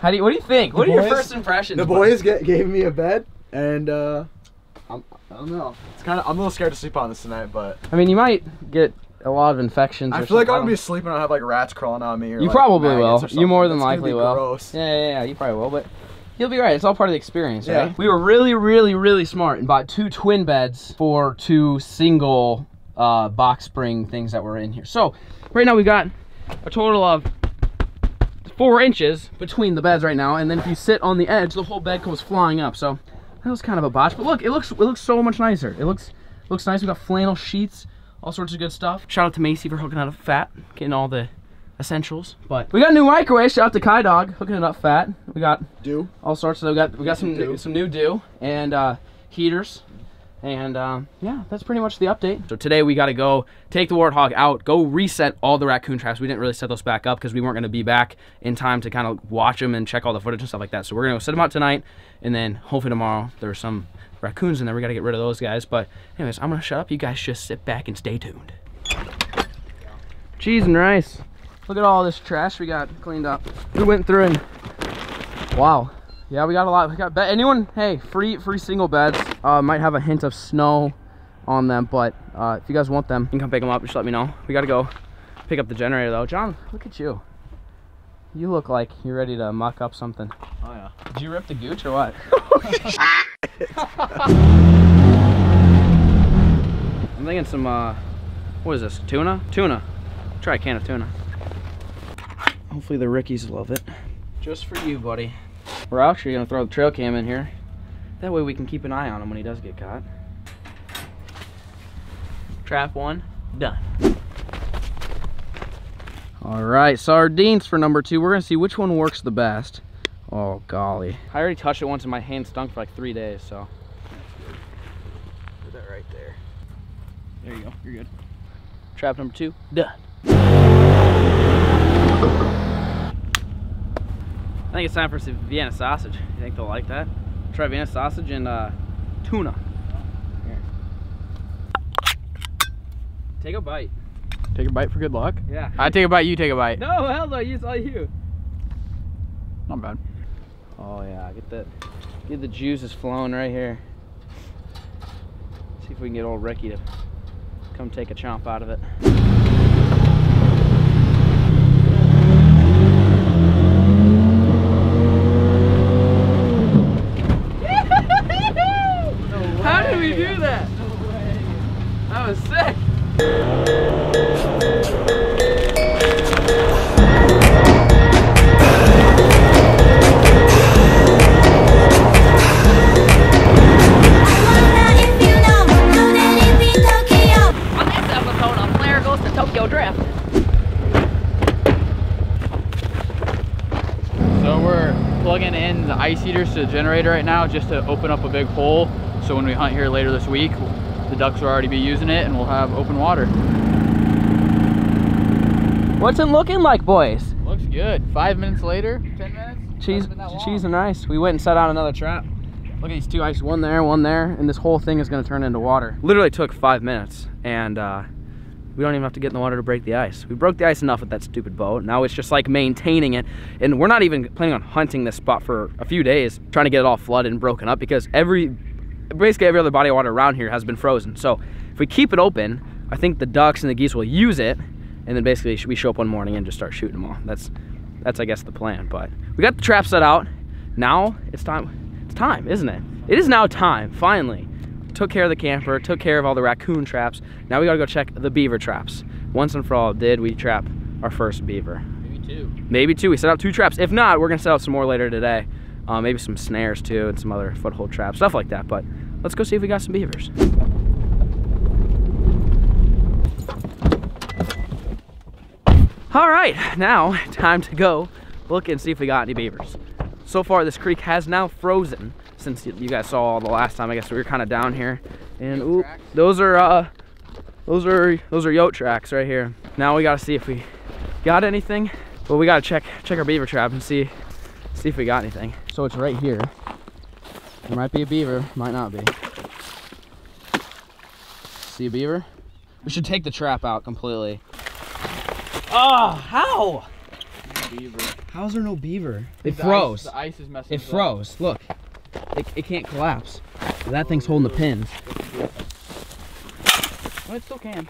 What do you think? What are your first impressions? The boys gave me a bed, and I don't know. It's kind of, I'm a little scared to sleep on this tonight, but I mean, you might get a lot of infections. I feel like I'm gonna be sleeping and I'll have like rats crawling on me. Or you like probably will. You more than That's likely will. Gross. Yeah, you probably will, but you'll be right. It's all part of the experience, right? Yeah. We were really smart and bought 2 twin beds for 2 single box spring things that were in here. So right now we got a total of 4 inches between the beds right now, and then if you sit on the edge, the whole bed goes flying up. So that was kind of a botch, but look, it looks so much nicer. It looks nice. We got flannel sheets, all sorts of good stuff. Shout out to Macy for hooking it up fat, getting all the essentials. But we got a new microwave. Shout out to Kai Dog hooking it up fat. We got all sorts of. We got some new dew and heaters. And yeah, that's pretty much the update. So today we got to go take the Warthog out, go reset all the raccoon traps. We didn't really set those back up because we weren't going to be back in time to kind of watch them and check all the footage and stuff like that. So we're going to set them out tonight, and then hopefully tomorrow there's some raccoons in there. We got to get rid of those guys. But anyways, I'm going to shut up. You guys just sit back and stay tuned. Cheese and rice. Look at all this trash we got cleaned up. We went through and wow. Yeah, we got a lot. We got anyone, hey, free single beds. Might have a hint of snow on them, but if you guys want them, you can come pick them up. Just let me know. We got to go pick up the generator though. John, look at you. You look like you're ready to muck up something. Oh yeah. Did you rip the gooch or what? I'm thinking some what is this? Tuna? Tuna. Try a can of tuna. Hopefully the Rickies love it. Just for you, buddy. We're actually gonna throw the trail cam in here. That way we can keep an eye on him when he does get caught. Trap 1, done. All right, sardines for number 2. We're gonna see which one works the best. Oh golly. I already touched it once and my hand stunk for like 3 days, so. That's good. Put that right there. There you go, you're good. Trap number 2, done. I think it's time for some Vienna sausage. You think they'll like that? Try Vienna sausage and tuna. Here. Take a bite. Take a bite for good luck? Yeah. I take a bite, you take a bite. No, hell no, it's all you. Not bad. Oh yeah, get the juices flowing right here. See if we can get old Ricky to come take a chomp out of it. How did we do that? No way. That was sick. On this episode of Flair Goes to Tokyo Drift. So we're plugging in the ice heaters to the generator right now just to open up a big hole. So when we hunt here later this week, the ducks will already be using it and we'll have open water. What's it looking like, boys? Looks good. 5 minutes later, 10 minutes. Cheese and rice. We went and set out another trap. Look at these 2 ice, one there, and this whole thing is gonna turn into water. Literally took 5 minutes, and we don't even have to get in the water to break the ice. We broke the ice enough with that stupid boat. Now it's just like maintaining it, and we're not even planning on hunting this spot for a few days, trying to get it all flooded and broken up because basically every other body of water around here has been frozen. So if we keep it open, I think the ducks and the geese will use it, and then basically we show up one morning and just start shooting them all. That's I guess the plan. But we got the trap set out. Now it's time. It's time, isn't it? It is now time. Finally, took care of the camper, took care of all the raccoon traps. Now we gotta go check the beaver traps. Once and for all, did we trap our first beaver? Maybe 2. Maybe 2. We set out 2 traps. If not, we're gonna set out some more later today. Maybe some snares too, and some other foothold traps, stuff like that. But let's go see if we got some beavers. All right, now time to go look and see if we got any beavers. So far, this creek has now frozen since you guys saw the last time. I guess we were kind of down here, and ooh, those are yote tracks right here. Now we gotta see if we got anything. Well, we gotta check our beaver trap and see if we got anything. So it's right here. There might be a beaver, might not be. See a beaver? We should take the trap out completely. Oh, how? beaver. How's there no beaver? It The froze. the ice is messing It us up. froze. Look, it can't collapse. That thing's holding the pins. Well, it still can.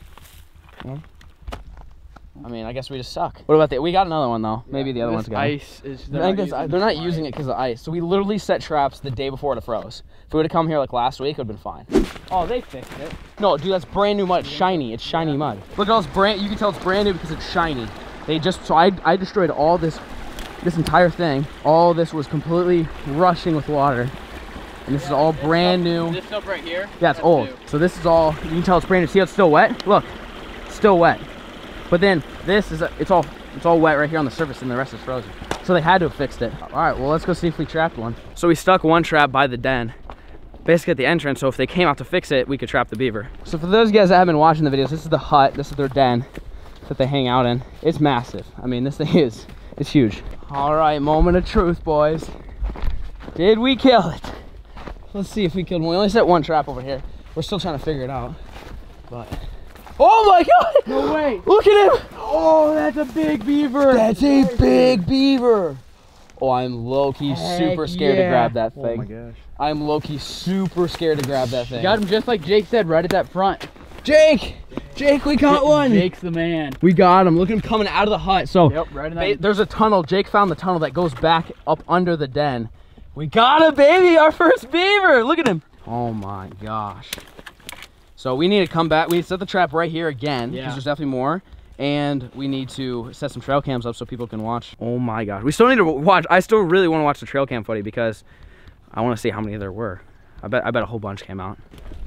I mean, I guess we just suck. What about the? We got another one though. Maybe the other one's This gone. ice is. I think they're not using it because of ice. So we literally set traps the day before it froze. If we would have come here like last week, it would have been fine. Oh, they fixed it. No, dude, that's brand new mud. It's shiny. It's shiny mud. Look at all this brand. You can tell it's brand new because it's shiny. They just so I destroyed all this entire thing. All this was completely rushing with water, and this is all brand new. This stuff right here. Yeah, it's that's old. new. So this is all. You can tell it's brand new. See how it's still wet? Look, it's still wet. But then this is it's all wet right here on the surface, and the rest is frozen. So they had to have fixed it. All right, well, let's go see if we trapped one. So we stuck one trap by the den, basically at the entrance, so if they came out to fix it, we could trap the beaver. So for those guys that haven't been watching the videos, this is the hut, this is their den that they hang out in. It's massive. I mean, this thing it's huge. All right, moment of truth, boys. Did we kill it? Let's see if we killed one. We only set one trap over here. We're still trying to figure it out, but. Oh my God! No way! Look at him! Oh, that's a big beaver. That's a big beaver. Oh, I'm low-key super scared to grab that thing. Oh my gosh. I'm low-key super scared to grab that thing. Got him just like Jake said, right at that front. Jake! Jake, we got one! Jake's the man. We got him. Look at him coming out of the hut. So, Yep, right in that. there's a tunnel. Jake found the tunnel that goes back up under the den. We got a baby, our first beaver. Look at him. Oh my gosh. So we need to come back. We need to set the trap right here again, because there's definitely more. And we need to set some trail cams up so people can watch. Oh my gosh. We still need to watch. I still really want to watch the trail cam footage because I want to see how many there were. I bet a whole bunch came out.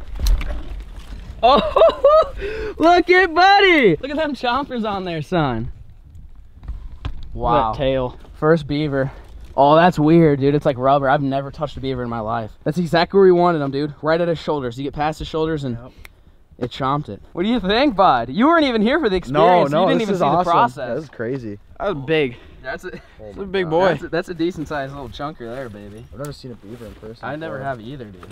Oh, look at Buddy. Look at them chompers on there, son. Wow. That tail. First beaver. Oh, that's weird, dude. It's like rubber. I've never touched a beaver in my life. That's exactly where we wanted him, dude. Right at his shoulders. You get past his shoulders and it chomped it. What do you think, bud? You weren't even here for the experience. No, you didn't this even is see awesome. the process. That's crazy. That was big. That's a, That's a big boy. that's a decent sized little chunker there, baby. I've never seen a beaver in person. I never before. have either, dude.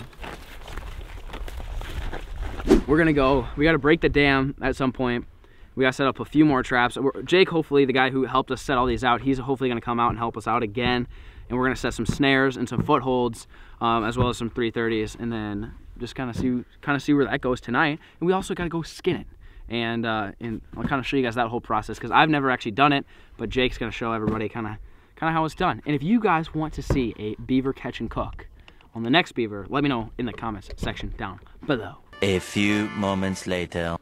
We're gonna go. We gotta break the dam at some point. We gotta set up a few more traps. Jake, hopefully, the guy who helped us set all these out, he's hopefully gonna come out and help us out again. And we're gonna set some snares and some footholds, as well as some 330s, and then just kind of see where that goes tonight. And we also gotta go skin it. And I'll kind of show you guys that whole process because I've never actually done it, but Jake's gonna show everybody kind of how it's done. And if you guys want to see a beaver catch and cook on the next beaver, let me know in the comments section down below. A few moments later.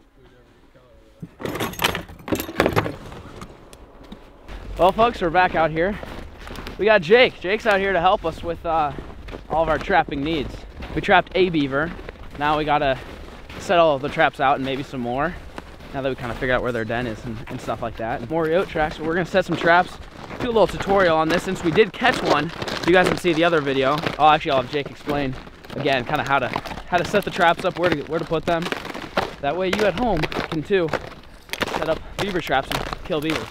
Well, folks, we're back out here. We got Jake. Jake's out here to help us with all of our trapping needs. We trapped a beaver. Now we gotta set all of the traps out and maybe some more. Now that we kind of figured out where their den is and stuff like that. More goat tracks. So we're gonna set some traps. Do a little tutorial on this since we did catch one. If you guys can see the other video, I'll have Jake explain again kind of how to set the traps up, where to put them. That way you at home can too set up beaver traps and kill beavers.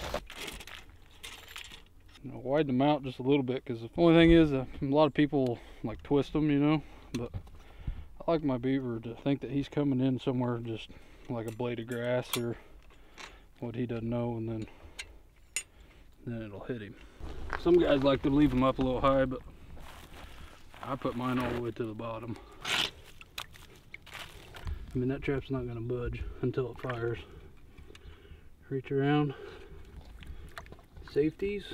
Widen them out just a little bit because the only thing is a lot of people like twist them, you know, but I like my beaver to think that he's coming in somewhere just like a blade of grass or what he doesn't know, and then it'll hit him. Some guys like to leave them up a little high, but I put mine all the way to the bottom. I mean, that trap's not going to budge until it fires. Reach around. Safeties.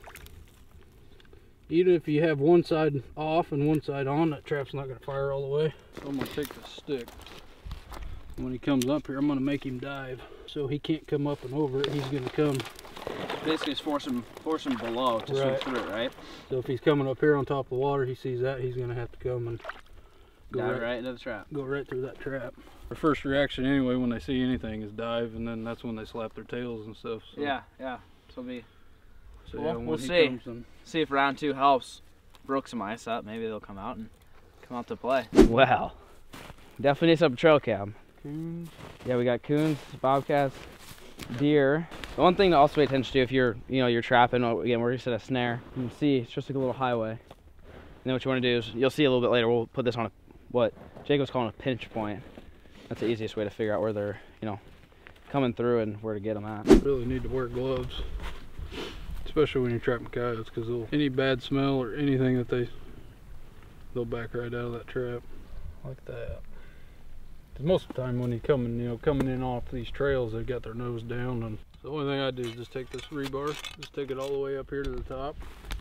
Even if you have one side off and one side on, that trap's not going to fire all the way. So I'm going to take the stick. When he comes up here, I'm going to make him dive. So he can't come up and over it. He's going to come. Basically, just force him below to swim through it, right? So if he's coming up here on top of the water, he sees that, he's going to have to come and Dive right into the trap. Go right through that trap. Their first reaction anyway when they see anything is dive, and then that's when they slap their tails and stuff. So. Yeah. So Yeah, we'll see. See if round 2 helps broke some ice up. Maybe they'll come out to play. Wow. Definitely need some trail cam. Coons. Yeah, we got coons, bobcats, deer. The one thing to also pay attention to if you're trapping, again, we're gonna set a snare. You can see it's just like a little highway. And then what you want to do is, you'll see a little bit later, we'll put this on what Jacob's calling a pinch point. That's the easiest way to figure out where they're, coming through and where to get them at. Really need to wear gloves. especially when you're trapping coyotes, because any bad smell or anything that they'll back right out of that trap like that. Because most of the time when you're coming in off these trails, they've got their nose down, and the only thing I do is just take this rebar, just take it all the way up here to the top.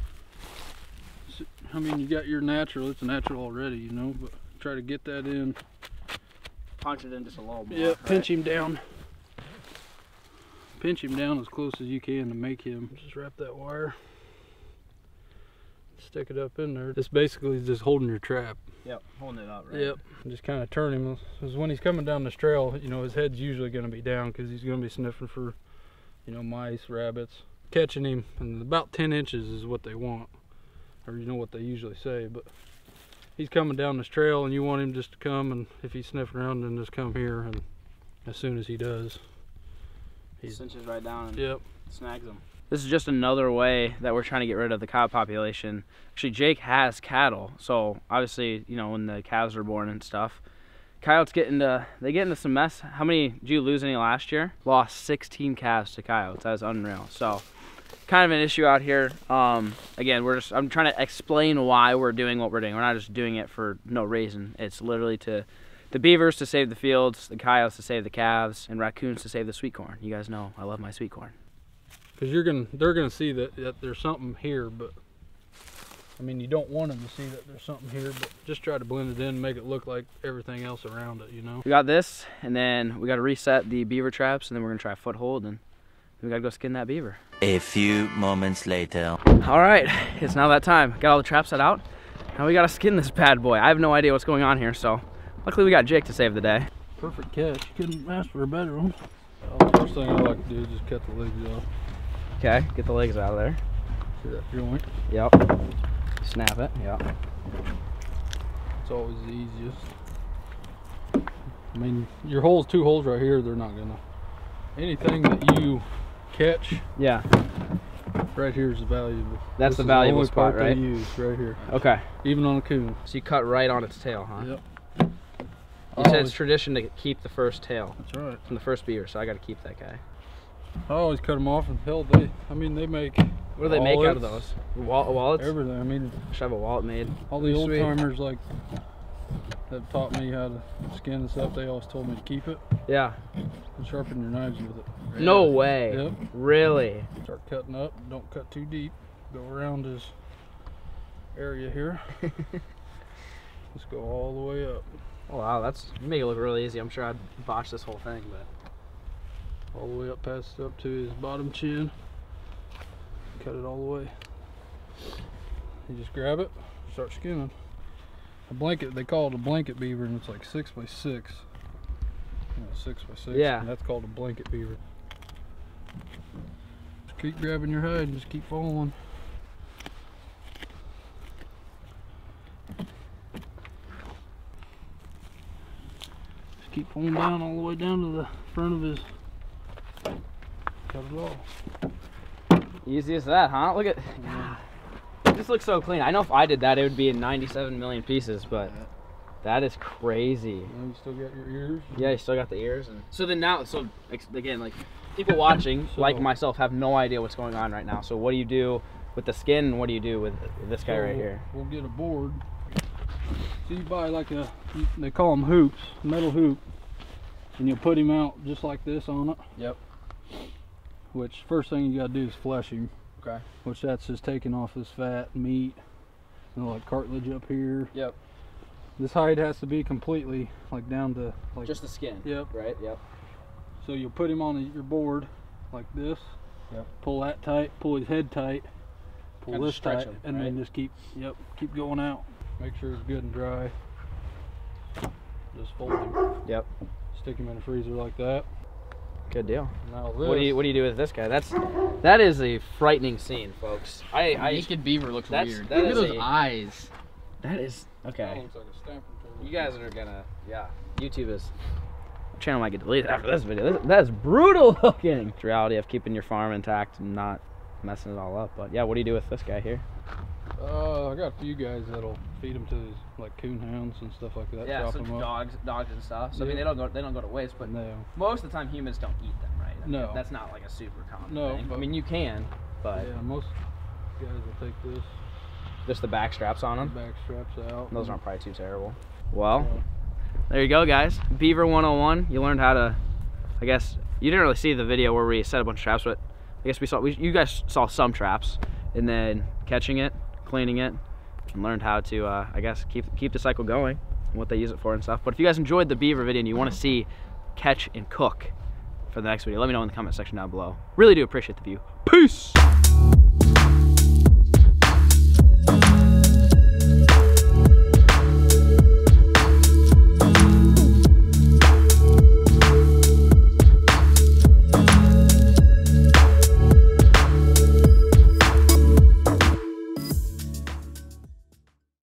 I mean, you got your natural, it's natural already, you know, but try to get that in. Punch it in just a little more. Yeah, right? pinch him down. Pinch him down as close as you can to make him. Just wrap that wire. Stick it up in there. This basically is just holding your trap. Yep, holding it up, right? Yep. Just kind of turn him. Because when he's coming down this trail, you know, his head's usually going to be down because he's going to be sniffing for, you know, mice, rabbits. Catching him, and about 10 inches is what they want. Or you know what they usually say, but he's coming down this trail and you want him just to come, and if he's sniffing around, then just come here, and as soon as he does, He cinches right down and yep, snags them. This is just another way that we're trying to get rid of the cow population. Actually, Jake has cattle, so obviously, you know, when the calves are born and stuff, coyotes get into some mess. How many did you lose any last year? Lost 16 calves to coyotes. That's unreal. So kind of an issue out here. Again, I'm trying to explain why we're doing what we're doing. We're not just doing it for no reason. It's literally the beavers to save the fields, the coyotes to save the calves, and raccoons to save the sweet corn. You guys know I love my sweet corn. because they're gonna see that there's something here, but I mean, you don't want them to see that there's something here, but just try to blend it in and make it look like everything else around it, you know. We got this, and then we got to reset the beaver traps, and then we're gonna try a foothold, and we gotta go skin that beaver. A few moments later. All right, it's now that time. Got all the traps set out. Now we gotta skin this bad boy. I have no idea what's going on here, so luckily we got Jake to save the day. Perfect catch. You couldn't ask for a better one. First thing I like to do is just cut the legs off. Okay, get the legs out of there. See that joint? Yep. Snap it. Yep. It's always the easiest. I mean, your holes, 2 holes right here, they're not gonna. Anything that you catch, Yeah. right here is valuable. That's This the is valuable only spot, part right? They use right here, Okay. even on a coon. So you cut right on its tail, huh? Yep. You said it's tradition to keep the first tail That's right. from the first beaver, so I got to keep that guy. I always cut them off, and hell, they make. What do they make out of those? Wallets? Everything. I mean, Should have a wallet made. all the old Sweet. timers like that taught me how to skin and stuff. They always told me to keep it Yeah. and sharpen your knives with it. No way. Yep. Really? Start cutting up. Don't cut too deep. Go around his area here. Let's go all the way up. Oh, wow, you make it look really easy. I'm sure I'd botch this whole thing, but All the way up past up to his bottom chin. Cut it all the way. You just grab it, start skinning. A blanket, they call it a blanket beaver, and it's like 6 by 6. You know, 6 by 6. Yeah. And that's called a blanket beaver. Just keep grabbing your hide and just keep following. Just keep pulling down all the way down to the front of his. Cut it off. easy as that, huh? Look at, God, it just looks so clean. I know if I did that, it would be in 97 million pieces, but that is crazy. And you still got your ears. Yeah, you still got the ears. And so then now, so again, like people watching, like myself, have no idea what's going on right now. So what do you do with the skin, and what do you do with this guy right here? We'll get a board. So you buy like they call them hoops, metal hoop, and you'll put him out just like this on it. Yep. Which first thing you gotta do is flesh him. Okay. Which that's just taking off his fat, meat, and like cartilage up here. Yep. This hide has to be completely like down to like Just the skin. Yep. Right. Yep. So you'll put him on your board like this. Yep. Pull that tight. Pull his head tight. Pull Kinda this stretch tight, him, and then right? just keep going out. Make sure it's good and dry. Just fold him. Yep. Stick him in the freezer like that. Good deal. Now this. What do you do with this guy? That is a frightening scene, folks. Naked beaver looks That's- weird. that Look at is those a- eyes. That is That okay. looks like a stamping turtle. You guys are gonna, yeah. YouTube is. Channel might get deleted after this video. That is brutal looking. It's the reality of keeping your farm intact and not messing it all up. But yeah, what do you do with this guy here? I got a few guys that'll feed them to these like coon hounds and stuff like that. Chop them up. dogs and stuff. So I mean, Yeah. they don't go to waste. But No. most of the time, humans don't eat them, right? I mean, No. that's not like a super common No, thing. I but- mean, you can. but Yeah, most guys will take this. just the back straps on them. Back straps out. Those aren't probably too terrible. Well, there you go, guys. Beaver 101. You learned how to, I guess, you didn't really see the video where we set a bunch of traps, but I guess you guys saw some traps, and then catching it, cleaning it, and learned how to, I guess, keep the cycle going and what they use it for and stuff. But if you guys enjoyed the beaver video and you want to see catch and cook for the next video, let me know in the comment section down below. Really do appreciate the view. Peace!